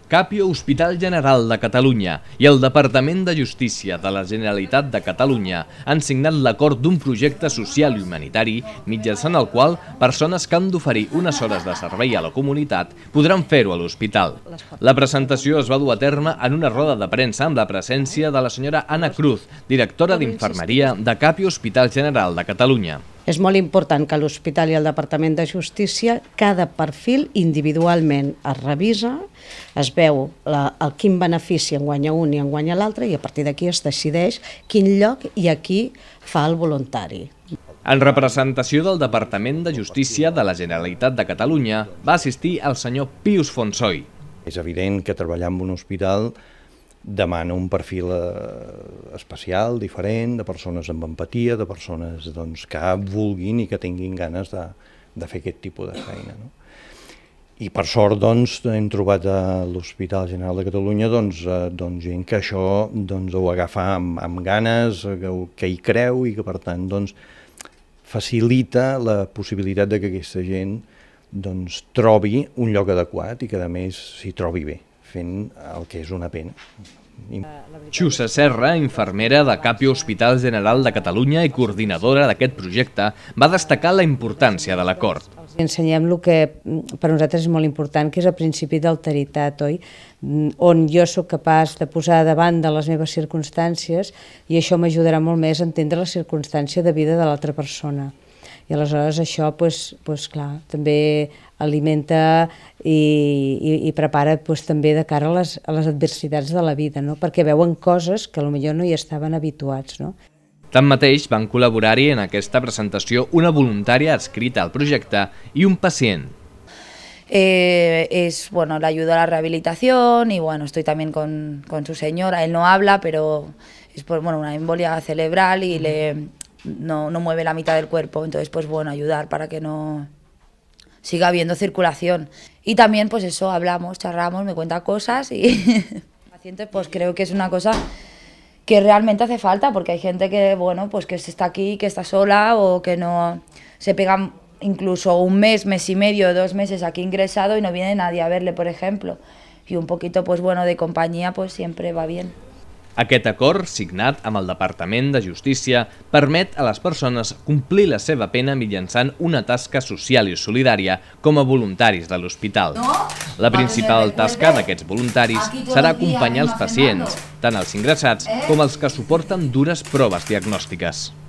Capio Hospital General de Catalunya i el Departament de Justícia de la Generalitat de Catalunya han signat l'acord d'un projecte social i humanitari mitjançant el qual persones que han d'oferir unes hores de servei a la comunitat podran fer-ho a l'hospital. La presentació es va dur a terme en una roda de premsa amb la presència de la senyora Ana Cruz, directora d'Infermeria de Capio Hospital General de Catalunya. És molt important que l'Hospital i el Departament de Justícia, cada perfil individualment es revisa, es veu quin benefici en guanya un i en guanya l'altre i a partir d'aquí es decideix quin lloc i a qui fa el voluntari. En representació del Departament de Justícia de la Generalitat de Catalunya va assistir el senyor Pius Fonsoy. És evident que treballar en un hospital demana un perfil especial, diferent, de persones amb empatia, de persones que vulguin i que tinguin ganes de fer aquest tipus de feina. I per sort hem trobat a l'Hospital General de Catalunya gent que això ho agafa amb ganes, que hi creu i que per tant facilita la possibilitat que aquesta gent trobi un lloc adequat i que a més s'hi trobi bé, fent el que és una pena. Xusa Serra, infermera de Capio Hospital General de Catalunya i coordinadora d'aquest projecte, va destacar la importància de l'acord. Ensenyem el que per nosaltres és molt important, que és el principi d'alteritat, oi? On jo sóc capaç de posar davant de les meves circumstàncies i això m'ajudarà molt més a entendre la circumstància de vida de l'altra persona. I aleshores això, clar, també alimenta i prepara també de cara a les adversitats de la vida, perquè veuen coses que potser no hi estaven habituats. Tanmateix, van col·laborar-hi en aquesta presentació una voluntària adscrita al projecte i un pacient. Es la ayuda a la rehabilitación y estoy también con su señora. Él no habla, pero es una embolia cerebral y no mueve la mitad del cuerpo, entonces ayudar para que no siga habiendo circulación. Y también hablamos, charramos, me cuenta cosas y el paciente creo que es una cosa que realmente hace falta, porque hay gente que que está aquí, que está sola o que no se pega incluso un mes, mes y medio, 2 meses aquí ingresado y no viene nadie a verle, por ejemplo. Y un poquito de compañía siempre va bien. Aquest acord, signat amb el Departament de Justícia, permet a les persones complir la seva pena mitjançant una tasca social i solidària com a voluntaris de l'hospital. La principal tasca d'aquests voluntaris serà acompanyar els pacients, tant els ingressats com els que suporten dures proves diagnòstiques.